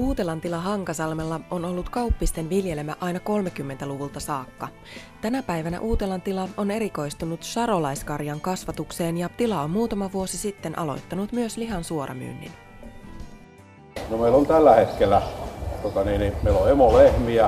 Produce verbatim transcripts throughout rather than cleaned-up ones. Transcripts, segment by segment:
Uutelan tila Hankasalmella on ollut kauppisten viljelemä aina kolmekymmentäluvulta saakka. Tänä päivänä Uutelan tila on erikoistunut charolaiskarjan kasvatukseen ja tila on muutama vuosi sitten aloittanut myös lihan suoramyynnin. No, meillä on tällä hetkellä tota niin, niin, meillä on emolehmiä.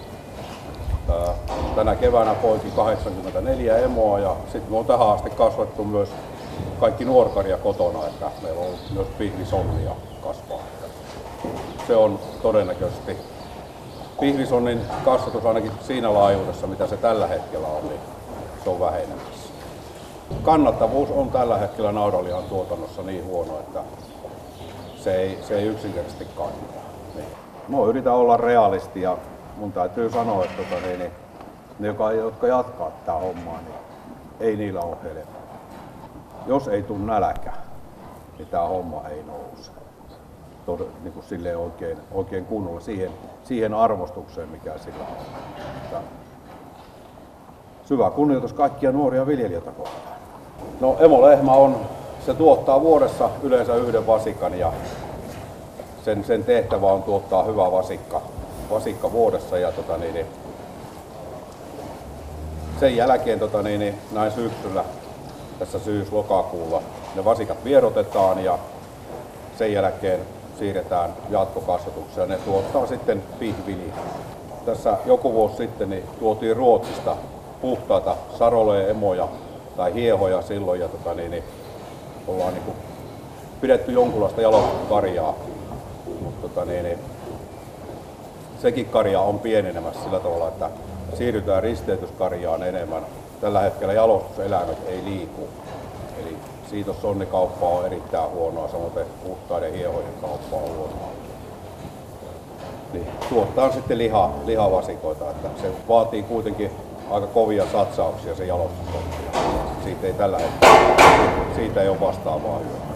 Tänä keväänä poiki kahdeksankymmentäneljä emoa ja sitten me on tähän asti kasvattu myös kaikki nuorkarja kotona, että meillä on ollut myös pihvisonnia kasvaa. Se on todennäköisesti pihvisonnin kasvatus ainakin siinä laajuudessa, mitä se tällä hetkellä on, niin se on vähenemässä. Kannattavuus on tällä hetkellä naudanlihan tuotannossa niin huono, että se ei, se ei yksinkertaisesti kannata. Niin. No, yritän olla realisti ja mun täytyy sanoa, että tota, niin, niin, ne, jotka jatkaa tätä hommaa, niin ei niillä ole helppoa. Jos ei tule nälkä, niin tämä homma ei nouse. Tod, niin kuin silleen oikein, oikein kunnolla siihen, siihen arvostukseen, mikä sillä on. Että syvä kunnioitus kaikkia nuoria viljelijöitä kohtaan. No, emolehmä on, se tuottaa vuodessa yleensä yhden vasikan ja sen, sen tehtävä on tuottaa hyvä vasikka, vasikka vuodessa. Ja, tota, niin, niin, sen jälkeen tota, niin, niin, näin syksyllä, tässä syys-lokakuulla, ne vasikat vierotetaan ja sen jälkeen siirretään jatkokasvatukseen ja ne tuottaa sitten pihvilihaa. Tässä joku vuosi sitten niin tuotiin Ruotsista puhtaita sarolee-emoja tai hiehoja silloin ja tota, niin, niin, ollaan niin kuin pidetty jonkunlaista jalostuskarjaa, mutta tota, niin, niin, sekin karja on pienenemässä sillä tavalla, että siirrytään risteytyskarjaan enemmän. Tällä hetkellä jalostuseläimet ei liiku, eli siitossonnikauppa on erittäin huonoa, samoin puhtaiden hiehojen kauppa on huonoa. Niin, tuottaa sitten liha, lihavasikoita, että se vaatii kuitenkin aika kovia satsauksia se jalostuskontti. Siitä ei tällä hetkellä, siitä ei ole vastaavaa hyötyä.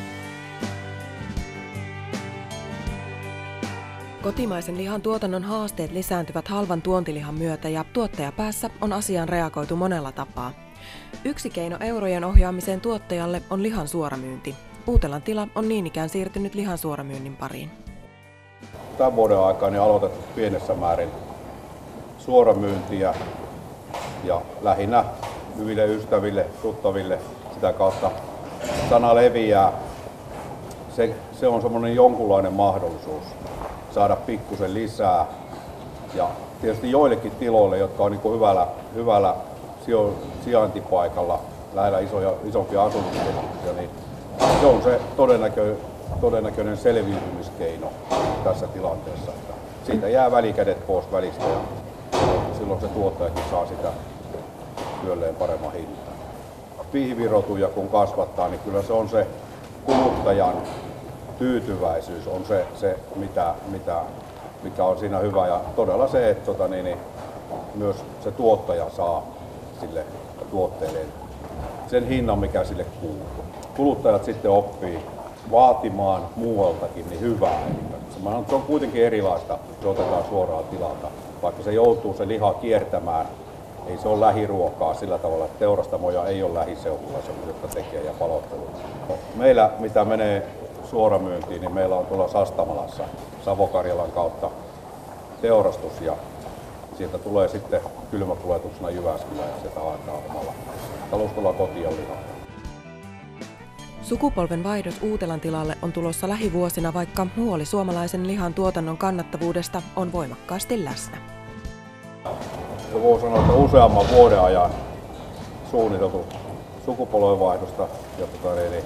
Kotimaisen lihan tuotannon haasteet lisääntyvät halvan tuontilihan myötä ja tuottajapäässä on asiaan reagoitu monella tapaa. Yksi keino eurojen ohjaamiseen tuottajalle on lihan suoramyynti. Uutelan tila on niin ikään siirtynyt lihan suoramyynnin pariin. Tämän vuoden aikana niin aloitettu pienessä määrin suoramyyntiä ja lähinnä hyville ystäville, tuttaville sitä kautta sana leviää. Se, se on semmoinen jonkunlainen mahdollisuus saada pikkusen lisää ja tietysti joillekin tiloille, jotka on niin kuin hyvällä, hyvällä sijo, sijaintipaikalla lähellä isoja, isompia asutuskeskuksia, niin se on se todennäkö, todennäköinen selviytymiskeino tässä tilanteessa. Että siitä jää välikädet pois välistä ja silloin se tuottajakin saa sitä työlleen paremman hintaa. Pihvirotuja kun kasvattaa, niin kyllä se on se kuluttajan tyytyväisyys on se, se mitä, mitä, mikä on siinä hyvä ja todella se, että tota, niin, niin, myös se tuottaja saa sille tuotteelle sen hinnan, mikä sille kuuluu. Kuluttajat sitten oppii vaatimaan muualtakin niin hyvää. Eli se on kuitenkin erilaista, se otetaan suoraan tilalta, vaikka se joutuu se liha kiertämään. Ei se ole lähiruokaa sillä tavalla, että teurastamoja ei ole lähiseudulla, jotka tekee ja palottelua. Meillä, mitä menee suoramyyntiin, niin meillä on tuolla Sastamalassa Savo-Karjalan kautta teurastus ja sieltä tulee sitten kylmäkuljetuksena Jyväskylään ja sieltä haetaan omalla kalustolla kotiin lihaa. Sukupolven vaihdos Uutelan tilalle on tulossa lähivuosina, vaikka huoli suomalaisen lihan tuotannon kannattavuudesta on voimakkaasti läsnä. Voi sanoa, että useamman vuoden ajan suunniteltu sukupolvenvaihdosta ja tota, niin,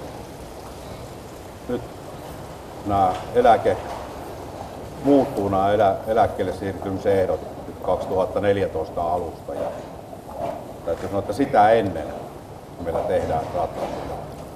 nyt nämä eläke, muuttuu nämä elä, eläkkeelle siirtymisen ehdot kaksituhattaneljätoista alusta ja täytyy sanoa, että sitä ennen meillä tehdään ratkaisuja.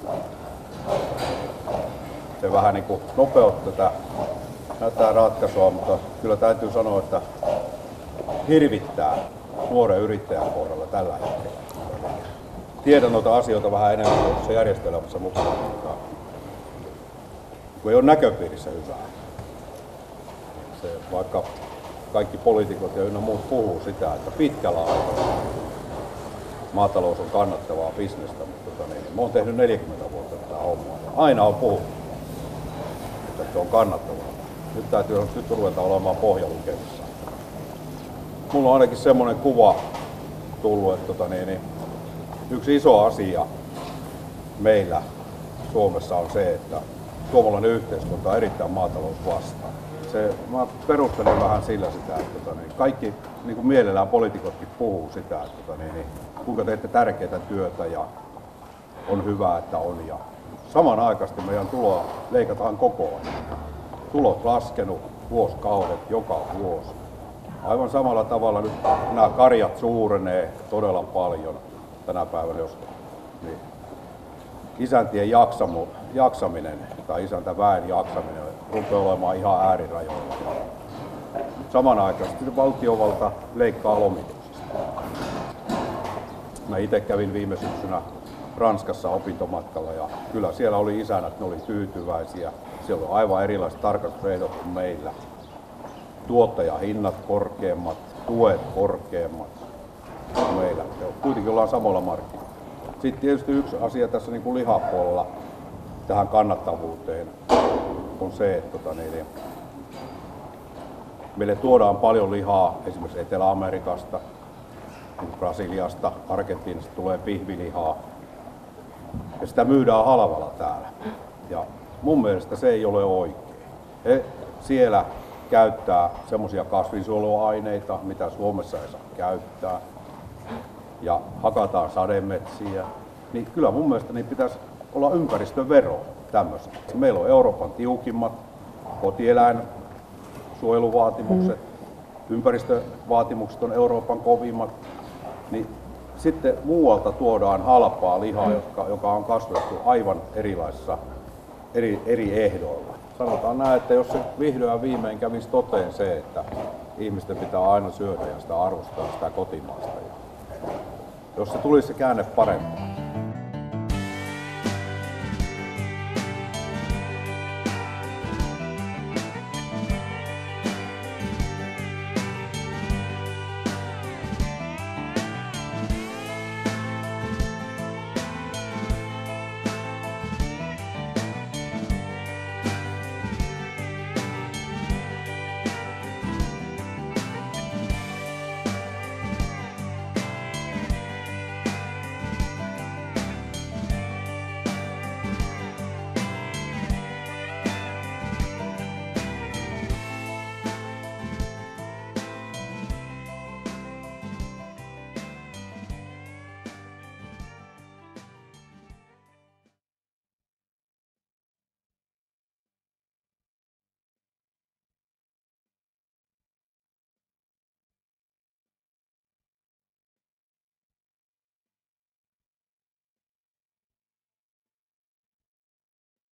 Se vähän niin kuin nopeuttaa tätä, tätä ratkaisua, mutta kyllä täytyy sanoa, että hirvittää nuoren yrittäjän kohdalla tällä hetkellä. Tiedän noita asioita vähän enemmän tuossa järjestelmässä mukana, mutta kun ei ole näköpiirissä hyvää. Se, vaikka kaikki poliitikot ja ynnä muut puhuu sitä, että pitkällä aikaa maatalous on kannattavaa bisnestä, mutta tota, niin, mä oon tehnyt neljäkymmentä vuotta tätä hommaa. Aina on puhuttu, että se on kannattavaa. nyt täytyy nyt ruveta olemaan pohjalukemissa. Mulla on ainakin semmoinen kuva tullut, että tota, niin, niin, yksi iso asia meillä Suomessa on se, että suomalainen yhteiskunta on erittäin maatalousvastaan. Se, mä perustelen vähän sillä sitä, että tota, niin, kaikki niin kuin mielellään poliitikotkin puhuu sitä, että tota, niin, niin, kuinka teette tärkeää työtä ja on hyvä, että on. Ja samanaikaisesti meidän tuloa leikataan koko ajan. Tulot laskenut vuosikaudet joka vuosi. Aivan samalla tavalla nyt nämä karjat suurenee todella paljon tänä päivänä, jos niin, isäntien jaksamu, jaksaminen tai isäntäväen jaksaminen rupeaa olemaan ihan äärirajoilla. Samanaikaisesti valtiovalta leikkaa lomituksesta. Mä itse kävin viime syksynä Ranskassa opintomatkalla ja kyllä siellä oli isänät, ne oli tyytyväisiä. Siellä on aivan erilaiset tarkastusehdot kuin meillä. Tuottajahinnat korkeammat, tuet korkeammat kuin meillä. Ja kuitenkin ollaan samalla markkinoilla. Sitten tietysti yksi asia tässä niin kuin lihapuolella tähän kannattavuuteen on se, että tota, niin, meille tuodaan paljon lihaa esimerkiksi Etelä-Amerikasta, Brasiliasta, Argentiinasta tulee pihvilihaa ja sitä myydään halvalla täällä. Ja mun mielestä se ei ole oikein. He siellä käyttää semmoisia kasvinsuojeluaineita, mitä Suomessa ei saa käyttää, ja hakataan sademetsiä, niin kyllä mun mielestä niin pitäisi olla ympäristövero tämmöistä. Meillä on Euroopan tiukimmat kotieläinsuojeluvaatimukset, mm. ympäristövaatimukset on Euroopan kovimmat, niin sitten muualta tuodaan halpaa lihaa, joka, joka on kasvatettu aivan erilaisissa eri, eri ehdoilla. Sanotaan näin, että jos se vihdoin viimein kävisi toteen se, että ihmisten pitää aina syödä ja sitä arvostaa sitä kotimaasta. Jos se tulisi se käänne parempaa,